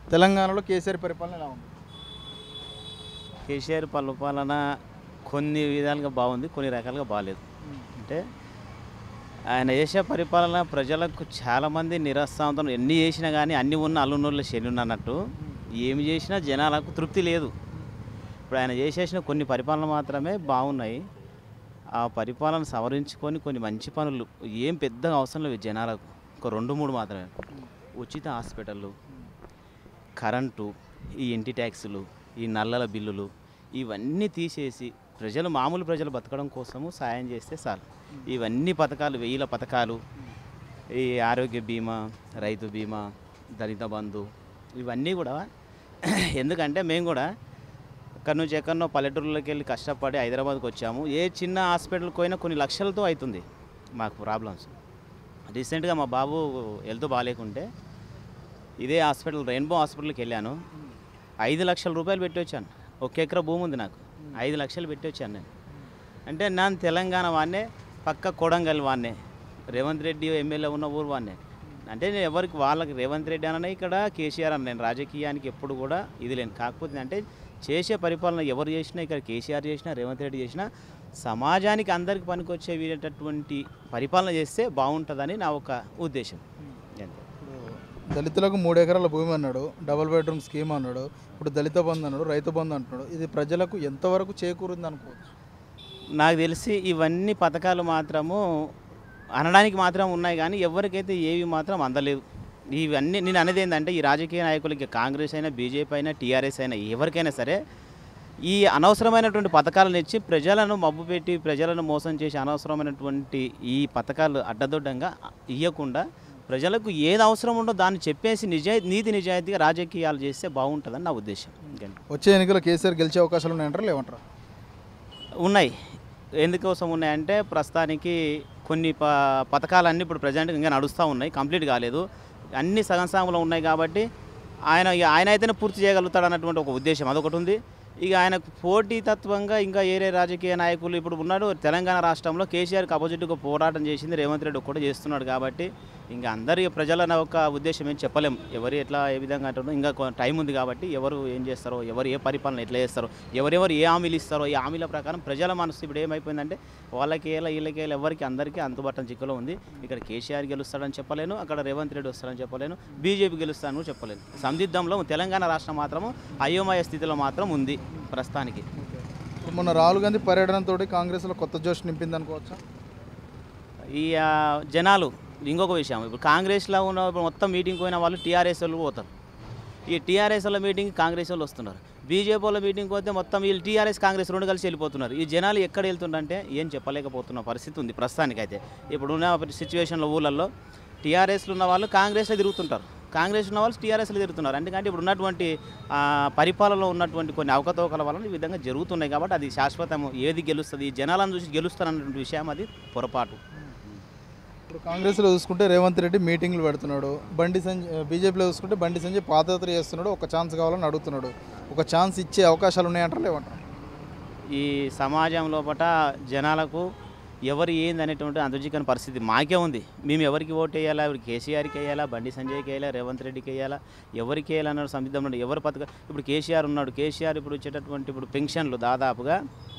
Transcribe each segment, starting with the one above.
తెలంగాణలో కేసీఆర్ పరిపాలన ఎలా ఉంది? కేసీఆర్ పరిపాలన కొన్ని విధాలుగా బాగుంది, కొన్ని రకాలుగా బాగాలేదు. అంటే ఆయన చేసే పరిపాలన ప్రజలకు చాలామంది నిరుత్సాహంతో ఎన్ని చేసినా కానీ అన్ని ఉన్న అల్లున్నోళ్ళ శని అన్నట్టు ఏమి చేసినా జనాలకు తృప్తి లేదు. ఇప్పుడు ఆయన చేసేసిన కొన్ని పరిపాలన మాత్రమే బాగున్నాయి. ఆ పరిపాలన సవరించుకొని కొన్ని మంచి పనులు ఏం పెద్దగా అవసరం లేవు జనాలకు, ఒక 2-3 మాత్రమే. ఉచిత హాస్పిటళ్ళు, కరెంటు, ఈ ఇంటి ట్యాక్సులు, ఈ నల్లల బిల్లులు ఇవన్నీ తీసేసి మామూలు ప్రజలు బతకడం కోసము సాయం చేస్తే చాలు. ఇవన్నీ పథకాలు, 1000 పథకాలు, ఈ ఆరోగ్య బీమా, రైతు బీమా, దళిత బంధు ఇవన్నీ కూడా ఎందుకంటే మేము కూడా అక్కడ నుంచి ఎక్కడనో పల్లెటూరులోకి వెళ్ళి కష్టపడి హైదరాబాద్కి వచ్చాము. ఏ చిన్న హాస్పిటల్కి పోయినా కొన్ని లక్షలతో అవుతుంది మాకు ప్రాబ్లమ్స్. రీసెంట్గా మా బాబు హెల్త్ బాగాలేకుంటే ఇదే హాస్పిటల్, రెయిన్బో హాస్పిటల్కి వెళ్ళాను. 5 లక్షల రూపాయలు పెట్టి వచ్చాను. 1 ఎకరా భూమి ఉంది నాకు, 5 లక్షలు పెట్టి వచ్చాను నేను. అంటే నేను తెలంగాణ వాడినే, పక్క కొడంగల్ వాడినే, రేవంత్ రెడ్డి ఎమ్మెల్యే ఉన్న ఊరు వాడినే. అంటే నేను ఎవరికి వాళ్ళకి రేవంత్ రెడ్డి అన్న ఇక్కడ కేసీఆర్ అన్న, నేను రాజకీయానికి ఎప్పుడు కూడా ఇది లేను. కాకపోతే అంటే చేసే పరిపాలన ఎవరు చేసినా, ఇక్కడ కేసీఆర్ చేసినా, రేవంత్ రెడ్డి చేసినా సమాజానికి అందరికి పనికొచ్చేటటువంటి పరిపాలన చేస్తే బాగుంటుందని నా ఒక ఉద్దేశం. అంతే. దళితులకు 3 ఎకరాల భూమి అన్నాడు, డబుల్ బెడ్రూమ్ స్కీమ్ అన్నాడు, ఇప్పుడు దళిత బంధు అన్నాడు, రైతు బంధు అంటున్నాడు. ఇది ప్రజలకు ఎంతవరకు చేకూరుంది అనుకోవచ్చు? నాకు తెలిసి ఇవన్నీ పథకాలు మాత్రము అనడానికి మాత్రం ఉన్నాయి కానీ ఎవరికైతే ఏవి మాత్రం అందలేదు. ఇవన్నీ నేను అనేది ఏంటంటే ఈ రాజకీయ నాయకులకి కాంగ్రెస్ అయినా, బీజేపీ అయినా, టీఆర్ఎస్ అయినా ఎవరికైనా సరే ఈ అనవసరమైనటువంటి పథకాలను ఇచ్చి ప్రజలను మభ్యపెట్టి ప్రజలను మోసం చేసి అనవసరమైనటువంటి ఈ పథకాలు అడ్డదొడ్డంగా ఇవ్వకుండా ప్రజలకు ఏది అవసరం ఉందో దాన్ని చెప్పేసి నీతి నిజాయితీగా రాజకీయాలు చేస్తే బాగుంటుందని నా ఉద్దేశం. వచ్చే ఎన్నికల్లో కేసీఆర్ గెలిచే అవకాశాలు ఉన్నాయంటారా లేవంటారా? ఉన్నాయి. ఎందుకోసం ఉన్నాయంటే ప్రస్తుతానికి కొన్ని పథకాలన్నీ ఇప్పుడు ప్రజెంట్గా ఇంకా నడుస్తూ ఉన్నాయి, కంప్లీట్ కాలేదు, అన్నీ సగంలో ఉన్నాయి. కాబట్టి ఆయన అయితేనే పూర్తి చేయగలుగుతాడు అన్నటువంటి ఒక ఉద్దేశం అదొకటి ఉంది. ఇక ఆయనకు పోటీతత్వంగా ఇంకా ఏరే రాజకీయ నాయకులు ఇప్పుడు ఉన్నాడు. తెలంగాణ రాష్ట్రంలో కేసీఆర్కి అపోజిట్గా పోరాటం చేసింది రేవంత్ రెడ్డి కూడా చేస్తున్నాడు. కాబట్టి ఇంకా అందరి ప్రజల ఒక ఉద్దేశం ఏం చెప్పలేం, ఎవరు ఎట్లా ఏ విధంగా అంటారో ఇంకా టైం ఉంది. కాబట్టి ఎవరు ఏం చేస్తారో, ఎవరు ఏ పరిపాలన ఎట్లా చేస్తారో, ఎవరెవరు ఏ హామీలు ఇస్తారో ఈ హామీల ప్రకారం ప్రజల మనసు ఇప్పుడు ఏమైపోయిందంటే వాళ్ళకి వీళ్ళకి ఎవరికి అందరికీ అంతుబట్టం చిక్కులో ఉంది. ఇక్కడ కేసీఆర్ గెలుస్తాడని చెప్పలేను, అక్కడ రేవంత్ రెడ్డి వస్తాడని చెప్పలేను, బీజేపీ గెలుస్తాడని చెప్పలేను. సందిగ్ధంలో తెలంగాణ రాష్ట్రం మాత్రం అయోమయ స్థితిలో మాత్రం ఉంది ప్రస్తుతానికి. మొన్న రాహుల్ గాంధీ పర్యటనతో కాంగ్రెస్లో కొత్త జోష్ నింపింది అనుకోవచ్చా? ఈ జనాలు ఇంకొక విషయం, ఇప్పుడు కాంగ్రెస్లో ఉన్న మొత్తం మీటింగ్ పోయిన వాళ్ళు టీఆర్ఎస్ వాళ్ళు పోతారు. ఈ టీఆర్ఎస్ వాళ్ళ మీటింగ్ కాంగ్రెస్ వాళ్ళు వస్తున్నారు. బీజేపీ వాళ్ళ మీటింగ్ పోతే మొత్తం వీళ్ళు టీఆర్ఎస్ కాంగ్రెస్ 2 కలిసి వెళ్ళిపోతున్నారు. ఈ జనాలు ఎక్కడ వెళ్తుండంటే ఏం చెప్పలేకపోతున్న పరిస్థితి ఉంది ప్రస్తుతానికైతే. ఇప్పుడున్న సిచ్యువేషన్లో ఊళ్ళల్లో టీఆర్ఎస్లో ఉన్న వాళ్ళు కాంగ్రెస్లో తిరుగుతుంటారు, కాంగ్రెస్ ఉన్న వాళ్ళు టీఆర్ఎస్లో తిరుగుతున్నారు. ఎందుకంటే ఇప్పుడు ఉన్నటువంటి పరిపాలనలో ఉన్నటువంటి కొన్ని అవకతవకల వలన ఈ విధంగా జరుగుతున్నాయి. కాబట్టి అది శాశ్వతం, ఏది గెలుస్తుంది, జనాలను చూసి గెలుస్తారన్నటువంటి విషయం అది పొరపాటు. ఇప్పుడు కాంగ్రెస్లో చూసుకుంటే రేవంత్ రెడ్డి మీటింగ్లు పెడుతున్నాడు, బీజేపీలో చూసుకుంటే బండి సంజయ్ పాదయాత్ర చేస్తున్నాడు, ఒక ఛాన్స్ కావాలని అడుగుతున్నాడు. ఒక ఛాన్స్ ఇచ్చే అవకాశాలు ఉన్నాయంటారా లేవంటారా? ఈ సమాజం లోపల జనాలకు ఎవరు ఏంది అనేటువంటి అంతుచిక్కని పరిస్థితి మాకే ఉంది. మేము ఎవరికి ఓటు వేయాలా, ఇప్పుడు కేసీఆర్కి వేయాలా, బండి సంజయ్కి వేయాలా, రేవంత్ రెడ్డికి వేయాలా, ఎవరికి వేయాలన్నాడు సందిగ్ధంలో ఎవరు ఇప్పుడు కేసీఆర్ ఉన్నాడు. కేసీఆర్ ఇప్పుడు వచ్చేటటువంటి ఇప్పుడు పెన్షన్లు దాదాపుగా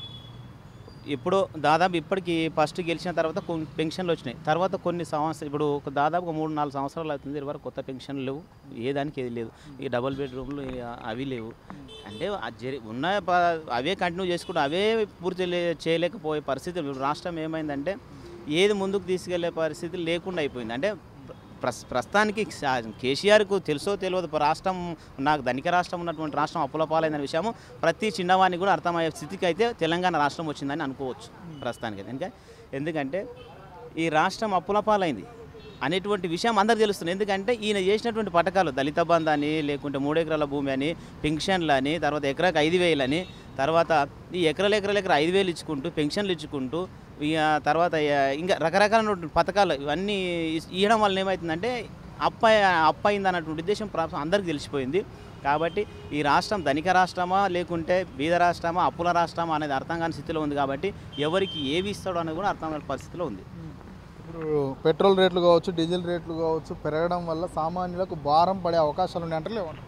ఇప్పుడు దాదాపు ఇప్పటికి ఫస్ట్ గెలిచిన తర్వాత కొన్ని పెన్షన్లు వచ్చినాయి. తర్వాత కొన్ని సంవత్సరాలు ఇప్పుడు దాదాపుగా 3-4 సంవత్సరాలు అవుతుంది, ఇదివరకు కొత్త పెన్షన్లు లేవు, ఏ దానికి ఏది లేదు. ఈ డబుల్ బెడ్రూమ్లు అవి లేవు. అంటే ఉన్న అవే కంటిన్యూ చేసుకుంటూ అవే పూర్తి చేయలేకపోయే పరిస్థితి. ఇప్పుడు రాష్ట్రం ఏమైందంటే ఏది ముందుకు తీసుకెళ్లే పరిస్థితి లేకుండా అయిపోయింది. అంటే ప్రస్తుతానికి కేసీఆర్కు తెలుసో తెలియదు, రాష్ట్రం నాకు ధనిక రాష్ట్రం ఉన్నటువంటి రాష్ట్రం అప్పుల పాలైన విషయము ప్రతి చిన్నవాడిని కూడా అర్థమయ్యే స్థితికి అయితే తెలంగాణ రాష్ట్రం వచ్చిందని అనుకోవచ్చు ప్రస్తుతానికి. ఎందుకంటే ఈ రాష్ట్రం అప్పుల పాలైంది అనేటువంటి విషయం అందరికీ తెలుస్తుంది. ఎందుకంటే ఈయన చేసినటువంటి పథకాలు దళిత బంధు అని, లేకుంటే 3 ఎకరాల భూమి అని, పెన్షన్లు అని, తర్వాత ఎకరాకి 5,000 అని, తర్వాత ఈ ఎకరాలు 5,000 ఇచ్చుకుంటూ పెన్షన్లు ఇచ్చుకుంటూ తర్వాత ఇంకా రకరకాల పథకాలు ఇవన్నీ ఇవ్వడం వల్ల ఏమవుతుందంటే అప్పయింది అన్నటువంటి ఉద్దేశం అందరికీ తెలిసిపోయింది. కాబట్టి ఈ రాష్ట్రం ధనిక రాష్ట్రమా లేకుంటే బీద రాష్ట్రమా అప్పుల రాష్ట్రమా అనేది అర్థం కాని స్థితిలో ఉంది. కాబట్టి ఎవరికి ఏవి ఇస్తాడో అనేది కూడా అర్థం కాని పరిస్థితిలో ఉంది. ఇప్పుడు పెట్రోల్ రేట్లు కావచ్చు, డీజిల్ రేట్లు కావచ్చు పెరగడం వల్ల సామాన్యులకు భారం పడే అవకాశాలు ఉన్నాయంటారు లేవంటారు?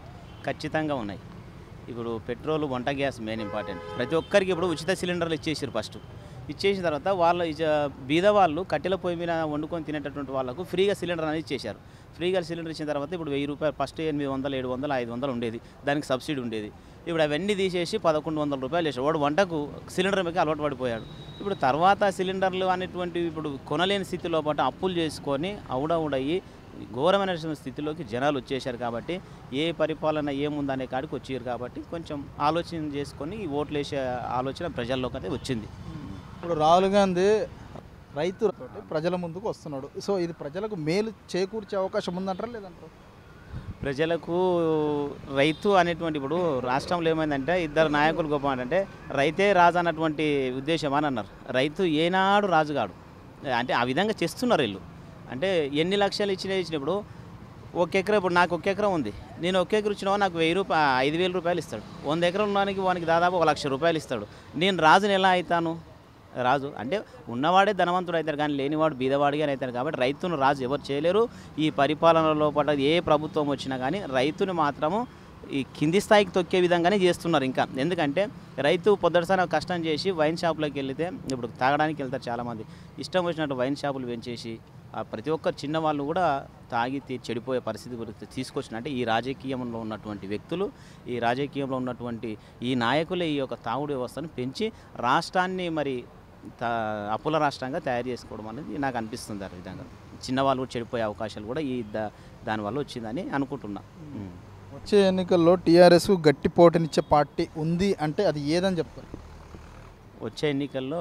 ఖచ్చితంగా ఉన్నాయి. ఇప్పుడు పెట్రోల్, వంట గ్యాస్ మెయిన్ ఇంపార్టెంట్. ప్రతి ఒక్కరికి ఇప్పుడు ఉచిత సిలిండర్లు ఇచ్చేసారు. ఫస్ట్ ఇచ్చేసిన తర్వాత వాళ్ళు బీద వాళ్ళు కట్టెల పొయ్యి మీద వండుకొని తినేటటువంటి వాళ్ళకు ఫ్రీగా సిలిండర్ అనేది ఇచ్చేశారు. ఫ్రీగా సిలిండర్ ఇచ్చిన తర్వాత ఇప్పుడు ₹1000 ఫస్ట్ 800, 700, 500 ఉండేది. దానికి సబ్సిడీ ఉండేది. ఇప్పుడు అవన్నీ తీసేసి ₹1100 చేశారు. వాడు వంటకు సిలిండర్ మీద అలవాటు పడిపోయాడు. ఇప్పుడు తర్వాత సిలిండర్లు అనేటువంటివి ఇప్పుడు కొనలేని స్థితిలో పాటు అప్పులు చేసుకొని అవుడవుడయ్యి ఘోరమైన స్థితిలోకి జనాలు వచ్చేసారు. కాబట్టి ఏ పరిపాలన ఏముందనే కాడికి వచ్చారు. కాబట్టి కొంచెం ఆలోచన చేసుకొని ఈ ఓట్లు వేసే ఆలోచన ప్రజల్లోకి అయితే వచ్చింది. ఇప్పుడు రాహుల్ గాంధీ రైతు ప్రజల ముందుకు వస్తున్నాడు. సో ఇది ప్రజలకు మేలు చేకూర్చే అవకాశం ఉందంటారా లేదంటారా? ప్రజలకు రైతు అనేటువంటి ఇప్పుడు రాష్ట్రంలో ఏమైందంటే ఇద్దరు నాయకులు గొప్ప అంటే రైతే రాజు అన్నటువంటి ఉద్దేశం అని అన్నారు. రైతు ఏనాడు రాజుగాడు అంటే ఆ విధంగా చేస్తున్నారు వీళ్ళు. అంటే ఎన్ని లక్షలు ఇచ్చినప్పుడు ఒక ఎకరా, ఇప్పుడు నాకు ఒక ఎకరం ఉంది, నేను ఒక ఎకరం ఇచ్చినా నాకు ₹5,000 ఇస్తాడు. 100 ఎకరం ఉన్నవానికి వానికి దాదాపు ₹1,00,000 ఇస్తాడు. నేను రాజుని ఎలా అవుతాను? రాజు అంటే ఉన్నవాడే ధనవంతుడు అవుతాడు, కానీ లేనివాడు బీదవాడిగా అవుతాడు. కాబట్టి రైతును రాజు ఎవరు చేయలేరు. ఈ పరిపాలనలో పాటు ఏ ప్రభుత్వం వచ్చినా కానీ రైతుని మాత్రము ఈ కింది స్థాయికి తొక్కే విధంగానే చేస్తున్నారు. ఇంకా ఎందుకంటే రైతు పొద్దుటసారి కష్టం చేసి వైన్ షాపులోకి వెళితే ఇప్పుడు తాగడానికి వెళ్తారు చాలామంది. ఇష్టం వచ్చినట్టు వైన్ షాపులు పెంచేసి ప్రతి ఒక్కరు చిన్నవాళ్ళు కూడా తాగి చెడిపోయే పరిస్థితి గురించి తీసుకొచ్చిన అంటే ఈ రాజకీయంలో ఉన్నటువంటి వ్యక్తులు, ఈ రాజకీయంలో ఉన్నటువంటి ఈ నాయకులే ఈ యొక్క తాగుడు వ్యవస్థను పెంచి రాష్ట్రాన్ని మరి అప్పుల రాష్ట్రంగా తయారు చేసుకోవడం అనేది నాకు అనిపిస్తుంది. ఆ విధంగా చిన్నవాళ్ళు కూడా చెడిపోయే అవకాశాలు కూడా ఈ దానివల్ల వచ్చిందని అనుకుంటున్నా. వచ్చే ఎన్నికల్లో టీఆర్ఎస్ గట్టి పోటీనిచ్చే పార్టీ ఉంది అంటే అది ఏదని చెప్తారు? వచ్చే ఎన్నికల్లో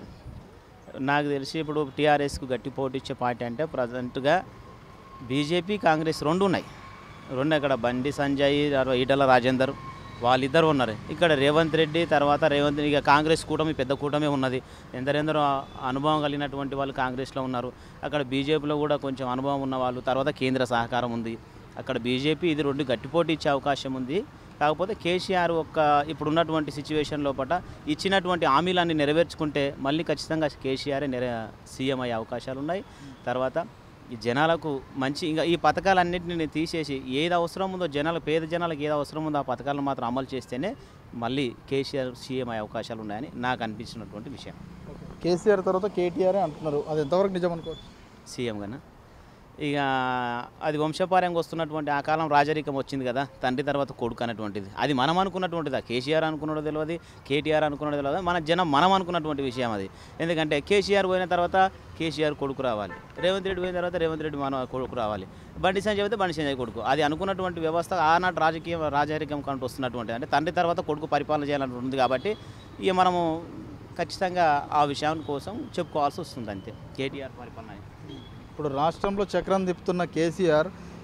నాకు తెలిసి ఇప్పుడు టీఆర్ఎస్కు గట్టి పోటీ ఇచ్చే పార్టీ అంటే ప్రజెంట్గా బీజేపీ, కాంగ్రెస్ రెండు ఉన్నాయి. ఇక్కడ బండి సంజయ్, ఈటల రాజేందర్ వాళ్ళిద్దరు ఉన్నారు. ఇక్కడ రేవంత్ రెడ్డి తర్వాత ఇక కాంగ్రెస్ కూటమి పెద్ద కూటమి ఉన్నది. ఎందరెందరో అనుభవం కలిగినటువంటి వాళ్ళు కాంగ్రెస్లో ఉన్నారు. అక్కడ బీజేపీలో కూడా కొంచెం అనుభవం ఉన్న వాళ్ళు, తర్వాత కేంద్ర సహకారం ఉంది. అక్కడ బీజేపీ ఇది రెండు గట్టిపోటీ ఇచ్చే అవకాశం ఉంది. కాకపోతే కేసీఆర్ ఇప్పుడున్నటువంటి సిచ్యువేషన్ లోపల ఇచ్చినటువంటి హామీలన్నీ నెరవేర్చుకుంటే మళ్ళీ ఖచ్చితంగా కేసీఆర్ సీఎం అయ్యే అవకాశాలు ఉన్నాయి. తర్వాత ఈ జనాలకు మంచి ఇంకా ఈ పథకాలన్నింటినీ తీసేసి ఏది అవసరం ఉందో పేద జనాలకు ఏది అవసరం ఉందో ఆ పథకాలను మాత్రం అమలు చేస్తేనే మళ్ళీ కేసీఆర్ సీఎం అయ్యే అవకాశాలు ఉన్నాయని నాకు అనిపించినటువంటి విషయం. కేసీఆర్ తర్వాత కేటీఆర్ అంటున్నారు, అది ఎంతవరకు నిజం అనుకోవచ్చు? సీఎం కన్నా ఇక అది వంశపార్యంగా వస్తున్నటువంటి ఆ కాలం రాజరికం వచ్చింది కదా, తండ్రి తర్వాత కొడుకు అనేటువంటిది. అది మనం అనుకున్నటువంటిది. కేసీఆర్ అనుకున్నది తెలియదు, కేటీఆర్ అనుకున్నది తెలియదు, మనం అనుకున్నటువంటి విషయం అది. ఎందుకంటే కేసీఆర్ పోయిన తర్వాత కేసీఆర్ కొడుకు రావాలి, రేవంత్ రెడ్డి పోయిన తర్వాత రేవంత్ రెడ్డి మన కొడుకు రావాలి, బండి సంజయ్ అయితే బండి సంజయ్ కొడుకు. అది అనుకున్నటువంటి వ్యవస్థ ఆనాటి రాజరికం కంటూ వస్తున్నటువంటి అంటే తండ్రి తర్వాత కొడుకు పరిపాలన చేయాలని ఉంది. కాబట్టి ఇక మనము ఖచ్చితంగా ఆ విషయం కోసం చెప్పుకోవాల్సి వస్తుంది అంతే. కేటీఆర్ పరిపాలన ఇప్పుడు రాష్ట్రంలో చక్రం తిప్పుతున్న కేసీఆర్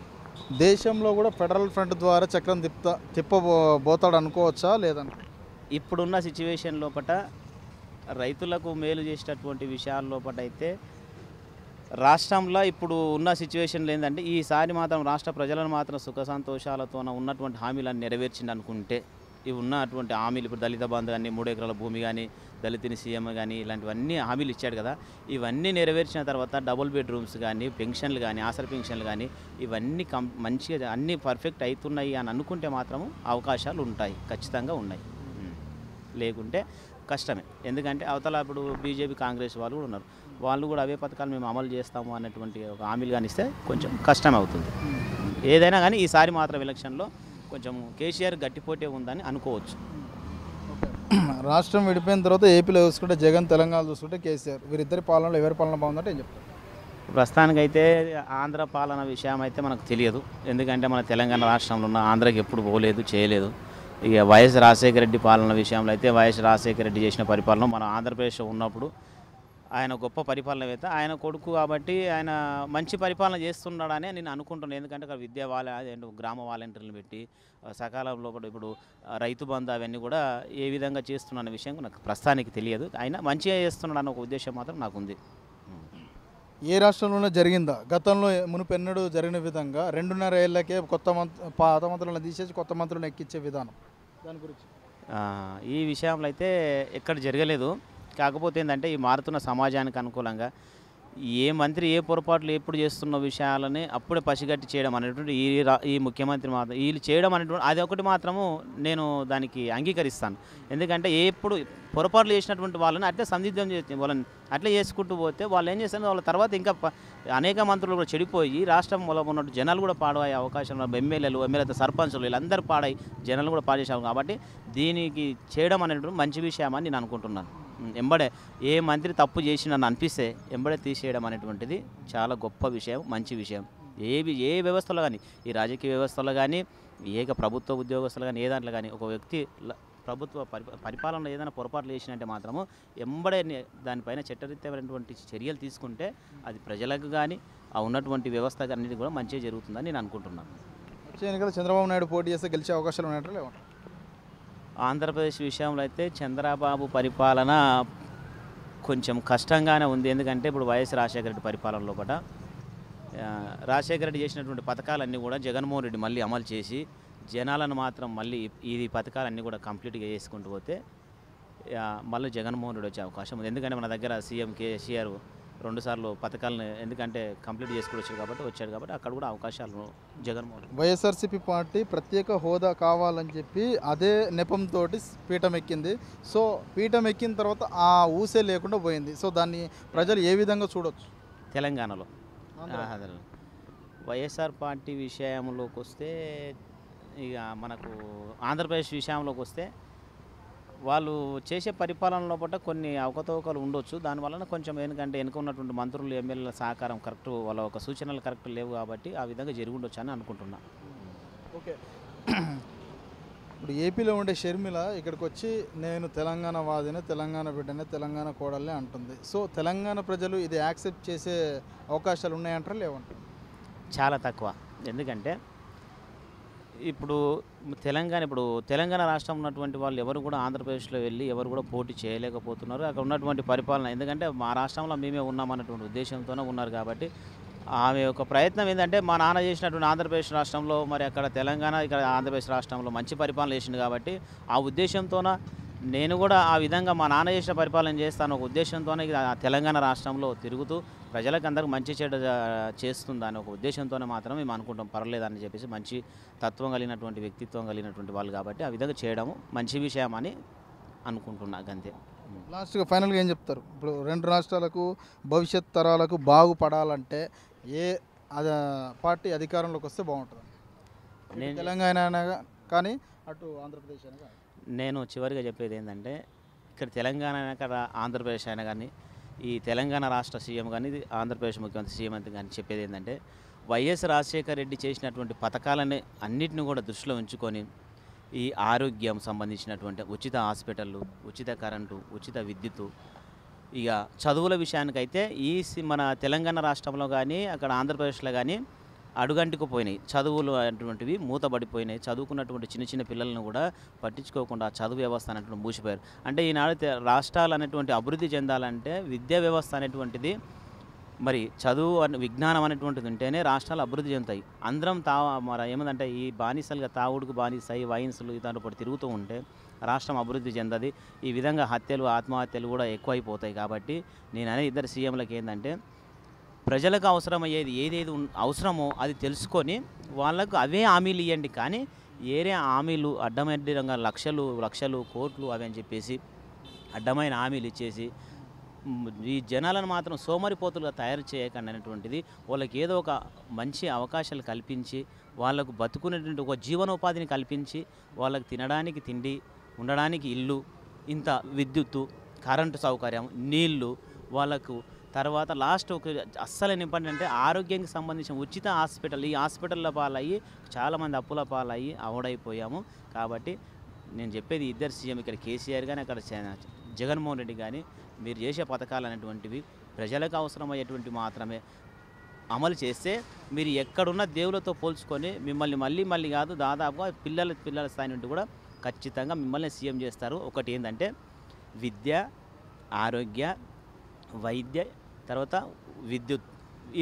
దేశంలో కూడా ఫెడరల్ ఫ్రంట్ ద్వారా చక్రం తిప్పబోతాడు అనుకోవచ్చా లేదన్న? ఇప్పుడున్న సిచ్యువేషన్ లోపల రైతులకు మేలు చేసేటటువంటి విషయాల లోపల అయితే రాష్ట్రంలో ఇప్పుడు ఉన్న సిచ్యువేషన్లో ఏంటంటే ఈసారి మాత్రం రాష్ట్ర ప్రజలను మాత్రం సుఖ సంతోషాలతో ఉన్నటువంటి హామీలను నెరవేర్చింది అనుకుంటే ఇవి ఉన్నటువంటి హామీలు ఇప్పుడు దళిత బంధు కానీ 3 ఎకరాల భూమి కానీ దళితుని సీఎం కానీ ఇలాంటివన్నీ హామీలు ఇచ్చాడు కదా, ఇవన్నీ నెరవేర్చిన తర్వాత డబుల్ బెడ్రూమ్స్ కానీ పెన్షన్లు కానీ ఆసరా పెన్షన్లు కానీ ఇవన్నీ మంచిగా అన్నీ పర్ఫెక్ట్ అవుతున్నాయి అని అనుకుంటే మాత్రము అవకాశాలు ఉంటాయి, ఖచ్చితంగా ఉన్నాయి. లేకుంటే కష్టమే. ఎందుకంటే అవతల ఇప్పుడు బీజేపీ కాంగ్రెస్ వాళ్ళు కూడా ఉన్నారు, వాళ్ళు కూడా అవే పథకాలు మేము అమలు చేస్తాము అన్నటువంటి ఒక హామీలు కానీ ఇస్తే కొంచెం కష్టం అవుతుంది. ఏదైనా కానీ ఈసారి మాత్రం ఎలక్షన్లో కొంచెం కేసీఆర్ గట్టిపోటే ఉందని అనుకోవచ్చు. రాష్ట్రం విడిపోయిన తర్వాత ఏపీలో చూసుకుంటే జగన్, తెలంగాణ చూసుకుంటే కేసీఆర్, వీరిద్దరి పాలనలో ఎవరి పాలన బాగుందంటే ఏం చెప్తారు? ప్రస్తుతానికైతే ఆంధ్ర పాలన విషయం అయితే మనకు తెలియదు. ఎందుకంటే మన తెలంగాణ రాష్ట్రంలో ఉన్న ఆంధ్రాకి ఎప్పుడు పోలేదు, చేయలేదు. ఇక వైఎస్ రాజశేఖర రెడ్డి పాలన విషయంలో అయితే వైఎస్ రాజశేఖర రెడ్డి చేసిన పరిపాలన మన ఆంధ్రప్రదేశ్లో ఉన్నప్పుడు ఆయన గొప్ప పరిపాలనవేత్త, ఆయన కొడుకు కాబట్టి ఆయన మంచి పరిపాలన చేస్తున్నాడని నేను అనుకుంటున్నాను. ఎందుకంటే అక్కడ గ్రామ వాలంటీర్లు పెట్టి సకాలంలో కూడా ఇప్పుడు రైతు బంధు అవన్నీ కూడా ఏ విధంగా చేస్తున్న విషయం నాకు ప్రస్తుతానికి తెలియదు. ఆయన మంచిగా చేస్తున్నాడు అన్న ఒక ఉద్దేశం మాత్రం నాకు ఉంది. ఏ రాష్ట్రంలోనే జరిగిందా గతంలో మునుపెన్నడూ జరిగిన విధంగా 2.5 ఏళ్ళకే పాత మంత్రులను తీసేసి కొత్త మంత్రులను ఎక్కించే విధానం, దాని గురించి? ఈ విషయంలో అయితే ఎక్కడ జరగలేదు. కాకపోతే ఏంటంటే ఈ మారుతున్న సమాజానికి అనుకూలంగా ఏ మంత్రి ఏ పొరపాట్లు ఎప్పుడు చేస్తున్న విషయాలని అప్పుడే పసిగట్టి చేయడం అనేటువంటి ఈ ముఖ్యమంత్రి మాత్రం వీళ్ళు చేయడం అనేటువంటి అది ఒకటి మాత్రము నేను దానికి అంగీకరిస్తాను. ఎందుకంటే ఎప్పుడు పొరపాట్లు చేసినటువంటి వాళ్ళని అట్లే సందిగ్ధం చేసి వాళ్ళని అట్లే చేసుకుంటూ పోతే వాళ్ళు ఏం చేస్తారు, వాళ్ళ తర్వాత ఇంకా అనేక మంత్రులు కూడా చెడిపోయి రాష్ట్రంలో ఉన్నట్టు జనాలు కూడా పాడయ్యే అవకాశం, ఎమ్మెల్యేలు సర్పంచులు వీళ్ళందరూ పాడై జనాలు కూడా పాడేసాము. కాబట్టి దీనికి చేయడం అనేటువంటి మంచి విషయమని నేను అనుకుంటున్నాను. ఎంబడే ఏ మంత్రి తప్పు చేసి నన్ను అనిపిస్తే ఎంబడే తీసేయడం అనేటువంటిది చాలా గొప్ప విషయం, మంచి విషయం. ఏ వ్యవస్థలో కానీ, ఈ రాజకీయ వ్యవస్థలో కానీ, ప్రభుత్వ ఉద్యోగస్తులు కానీ, ఏ దాంట్లో కానీ ఒక వ్యక్తి ప్రభుత్వ పరిపాలనలో ఏదైనా పొరపాట్లు చేసినంటే మాత్రము ఎంబడే దానిపైన చట్టరీత్యమైనటువంటి చర్యలు తీసుకుంటే అది ప్రజలకు కానీ ఆ ఉన్నటువంటి వ్యవస్థ అన్నిటి కూడా మంచిగా జరుగుతుందని నేను అనుకుంటున్నాను. వచ్చే ఎన్నికల్లో చంద్రబాబు నాయుడు పోటీ చేస్తే గెలిచే అవకాశాలు ఉన్నాయంటే లేవంట? ఆంధ్రప్రదేశ్ విషయంలో అయితే చంద్రబాబు పరిపాలన కొంచెం కష్టంగానే ఉంది. ఎందుకంటే ఇప్పుడు వైఎస్ రాజశేఖర రెడ్డి పరిపాలన లోపల రాజశేఖర రెడ్డి చేసినటువంటి పథకాలన్నీ కూడా జగన్మోహన్ రెడ్డి మళ్ళీ అమలు చేసి జనాలను మాత్రం మళ్ళీ ఈ పథకాలన్నీ కూడా కంప్లీట్గా చేసుకుంటూ పోతే మళ్ళీ జగన్మోహన్ రెడ్డి వచ్చే అవకాశం ఉంది. ఎందుకంటే మన దగ్గర సీఎం కేసీఆర్ 2 సార్లు పథకాలను ఎందుకంటే కంప్లీట్ చేసుకుని వచ్చాడు కాబట్టి అక్కడ కూడా అవకాశాలు జగన్మోహన్ రెడ్డి. వైఎస్ఆర్సీపీ పార్టీ ప్రత్యేక హోదా కావాలని చెప్పి అదే నెపంతో పీఠం ఎక్కింది. సో పీఠం ఎక్కిన తర్వాత ఆ ఊసే లేకుండా పోయింది. సో దాన్ని ప్రజలు ఏ విధంగా చూడొచ్చు? తెలంగాణలో వైఎస్ఆర్ పార్టీ విషయంలోకి వస్తే, ఇక మనకు ఆంధ్రప్రదేశ్ విషయంలోకి వస్తే వాళ్ళు చేసే పరిపాలన లోపల కొన్ని అవకతవకలు ఉండొచ్చు. దానివలన కొంచెం ఎందుకంటే ఉన్నటువంటి మంత్రులు ఎమ్మెల్యేల సహకారం కరెక్ట్, వాళ్ళ ఒక సూచనలు కరెక్ట్ లేవు కాబట్టి ఆ విధంగా జరిగి ఉండొచ్చు అని అనుకుంటున్నా. ఓకే, ఇప్పుడు ఏపీలో ఉండే షర్మిల ఇక్కడికి వచ్చి నేను తెలంగాణ వాదిని, తెలంగాణ బిడ్డనే, తెలంగాణ కోడల్ని అంటుంది. సో తెలంగాణ ప్రజలు ఇది యాక్సెప్ట్ చేసే అవకాశాలు ఉన్నాయంటారా లేవంటారు? చాలా తక్కువ. ఎందుకంటే ఇప్పుడు తెలంగాణ రాష్ట్రం ఉన్నటువంటి వాళ్ళు ఎవరు కూడా ఆంధ్రప్రదేశ్లో వెళ్ళి ఎవరు కూడా పోటీ చేయలేకపోతున్నారు. అక్కడ ఉన్నటువంటి పరిపాలన ఎందుకంటే మా రాష్ట్రంలో మేమే ఉన్నామన్నటువంటి ఉద్దేశంతోనే ఉన్నారు. కాబట్టి ఆమె యొక్క ప్రయత్నం ఏంటంటే మా నాన్న చేసినటువంటి ఆంధ్రప్రదేశ్ రాష్ట్రంలో మరి అక్కడ తెలంగాణ ఇక్కడ ఆంధ్రప్రదేశ్ రాష్ట్రంలో మంచి పరిపాలన చేసింది కాబట్టి ఆ ఉద్దేశంతోన నేను కూడా ఆ విధంగా మా నాన్న చేసిన పరిపాలన చేస్తాను ఒక ఉద్దేశంతోనే తెలంగాణ రాష్ట్రంలో తిరుగుతూ ప్రజలకు అందరికీ మంచి చెడ్డ చేస్తుందని ఒక ఉద్దేశంతోనే మాత్రం మేము అనుకుంటాం. పర్లేదని చెప్పేసి మంచి తత్వం కలిగినటువంటి వ్యక్తిత్వం కలిగినటువంటి వాళ్ళు కాబట్టి ఆ విధంగా చేయడము మంచి విషయం అని అనుకుంటున్నా. అంతే. లాస్ట్గా ఫైనల్గా ఏం చెప్తారు? ఇప్పుడు 2 రాష్ట్రాలకు భవిష్యత్ తరాలకు బాగుపడాలంటే ఏ పార్టీ అధికారంలోకి వస్తే బాగుంటుంది? నేను తెలంగాణ కానీ అటు ఆంధ్రప్రదేశ్ అయినా కానీ నేను చివరిగా చెప్పేది ఏంటంటే ఇక్కడ తెలంగాణ అయినా ఆంధ్రప్రదేశ్ అయినా కానీ ఈ తెలంగాణ రాష్ట్ర సీఎం కానీ ఆంధ్రప్రదేశ్ ముఖ్యమంత్రి సీఎం కానీ చెప్పేది ఏంటంటే వైఎస్ రాజశేఖర రెడ్డి చేసినటువంటి పథకాలని అన్నిటిని కూడా దృష్టిలో ఉంచుకొని ఈ ఆరోగ్యం సంబంధించినటువంటి ఉచిత హాస్పిటళ్ళు, ఉచిత కరెంటు, ఉచిత విద్యుత్తు, ఇక చదువుల విషయానికైతే మన తెలంగాణ రాష్ట్రంలో కానీ అక్కడ ఆంధ్రప్రదేశ్లో కానీ అడుగంటుకు పోయినాయి. చదువులు అటువంటివి మూతబడిపోయినాయి. చదువుకున్నటువంటి చిన్న పిల్లలను కూడా పట్టించుకోకుండా చదువు వ్యవస్థ అనేటువంటి మూసిపోయారు. అంటే ఈనాడు రాష్ట్రాలు అనేటువంటి అభివృద్ధి చెందాలంటే విద్యా వ్యవస్థ అనేటువంటిది మరి చదువు విజ్ఞానం అనేటువంటిది ఉంటేనే రాష్ట్రాలు అభివృద్ధి చెందుతాయి. అందరం మరి ఏమందంటే ఈ బానిసలుగా తాగుడుకు బానిసై వైన్స్లు దాంట్లో పాటు తిరుగుతూ ఉంటే రాష్ట్రం అభివృద్ధి చెందది. ఈ విధంగా హత్యలు, ఆత్మహత్యలు కూడా ఎక్కువైపోతాయి. కాబట్టి నేను అనే ఇద్దరు సీఎంలకు ఏంటంటే ప్రజలకు అవసరమయ్యేది ఏదేది అవసరమో అది తెలుసుకొని వాళ్ళకు అవే హామీలు ఇవ్వండి. కానీ ఏరే హామీలు అడ్డమైన లక్షలు కోట్లు అవి అని చెప్పేసి అడ్డమైన హామీలు ఇచ్చేసి ఈ జనాలను మాత్రం సోమరిపోతులుగా తయారు చేయకండి అనేటువంటిది వాళ్ళకి ఏదో ఒక మంచి అవకాశాలు కల్పించి వాళ్ళకు బతుకునేటువంటి ఒక జీవనోపాధిని కల్పించి వాళ్ళకి తినడానికి తిండి, ఉండడానికి ఇల్లు, ఇంత విద్యుత్తు, కరెంటు సౌకర్యం, నీళ్లు, వాళ్ళకు తర్వాత లాస్ట్ ఒక అస్సలు ఇంపార్టెంట్ అంటే ఆరోగ్యానికి సంబంధించిన ఉచిత హాస్పిటల్, ఈ హాస్పిటల్లో పాలయ్యి చాలామంది అప్పుల పాలయ్యి అవడైపోయాము. కాబట్టి నేను చెప్పేది ఇద్దరు సీఎం ఇక్కడ కేసీఆర్ కానీ అక్కడ జగన్మోహన్ రెడ్డి కానీ మీరు చేసే పథకాలు అనేటువంటివి ప్రజలకు అవసరమయ్యేటువంటి మాత్రమే అమలు చేస్తే మీరు ఎక్కడున్న దేవులతో పోల్చుకొని మిమ్మల్ని మళ్ళీ కాదు దాదాపుగా పిల్లల స్థాయి నుండి కూడా ఖచ్చితంగా మిమ్మల్ని సీఎం చేస్తారు. ఒకటి ఏంటంటే విద్య, ఆరోగ్య, వైద్య, తర్వాత విద్యుత్, ఇల్లు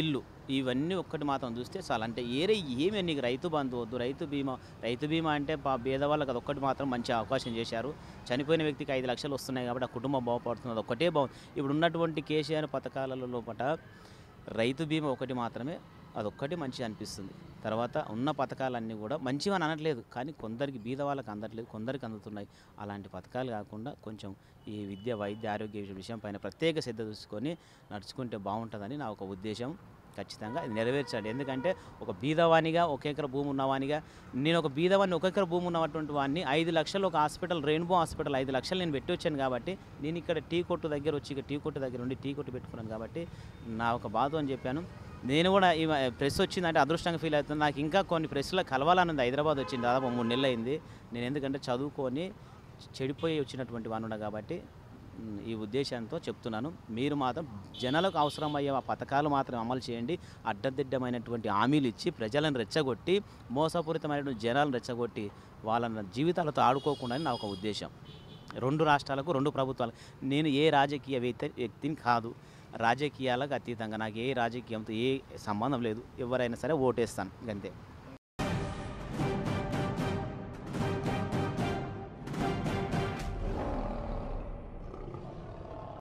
ఇవన్నీ ఒక్కటి మాత్రం చూస్తే చాలు. అంటే ఏరే ఏమి నీకు రైతు బంధు వద్దు, రైతు బీమా అంటే పేదవాళ్ళకి అదొక్కటి మాత్రం మంచి అవకాశం చేశారు. చనిపోయిన వ్యక్తికి 5 లక్షలు వస్తున్నాయి కాబట్టి ఆ కుటుంబం బాగుపడుతుంది, అదొక్కటే ఇప్పుడు ఉన్నటువంటి కేసీఆర్ పథకాలలో లోపల రైతు బీమా ఒకటి మాత్రమే, అదొక్కటి మంచిగా అనిపిస్తుంది. తర్వాత ఉన్న పథకాలన్నీ కూడా మంచిగా అని అనట్లేదు, కానీ కొందరికి బీద వాళ్ళకి అందట్లేదు, కొందరికి అందుతున్నాయి. అలాంటి పథకాలు కాకుండా కొంచెం ఈ విద్య, వైద్య, ఆరోగ్య విషయం పైన ప్రత్యేక శ్రద్ధ చూసుకొని నడుచుకుంటే బాగుంటుందని నా ఒక ఉద్దేశం. ఖచ్చితంగా ఇది నెరవేర్చాలి. ఎందుకంటే ఒక బీదవానిగా, 1 ఎకరా భూమి ఉన్నవానిగా, నేను ఒక బీదవాడిని 1 ఎకరా భూమి ఉన్నటువంటి వాడిని 5 లక్షలు ఒక హాస్పిటల్, రెయిన్బో హాస్పిటల్ 5 లక్షలు నేను పెట్టి వచ్చాను కాబట్టి, నేను ఇక్కడ టీ కొట్టు దగ్గర వచ్చి టీ కొట్టు దగ్గర ఉండి టీ కొట్టు పెట్టుకున్నాను కాబట్టి నా ఒక బాధ అని చెప్పాను. నేను కూడా ఈ ప్రెస్ వచ్చిందంటే అదృష్టంగా ఫీల్ అవుతుంది. నాకు ఇంకా కొన్ని ప్రెస్లో కలవాలని ఉంది. హైదరాబాద్ వచ్చింది దాదాపు 3 నెలలు అయింది. నేను ఎందుకంటే చదువుకొని చెడిపోయి వచ్చినటువంటి వానున్నా కాబట్టి ఈ ఉద్దేశంతో చెప్తున్నాను. మీరు మాత్రం జనాలకు అవసరమయ్యే ఆ పథకాలు మాత్రం అమలు చేయండి. అడ్డదిడ్డమైనటువంటి హామీలు ఇచ్చి ప్రజలను రెచ్చగొట్టి, మోసపూరితమైనటువంటి జనాలను రెచ్చగొట్టి వాళ్ళ జీవితాలతో ఆడుకోకుండా నా ఒక ఉద్దేశం. 2 రాష్ట్రాలకు 2 ప్రభుత్వాలు. నేను ఏ రాజకీయ వ్యక్తిని కాదు, రాజకీయాలకు అతీతంగా నాకు ఏ రాజకీయంతో ఏ సంబంధం లేదు. ఎవరైనా సరే ఓటేస్తాను, అంతే.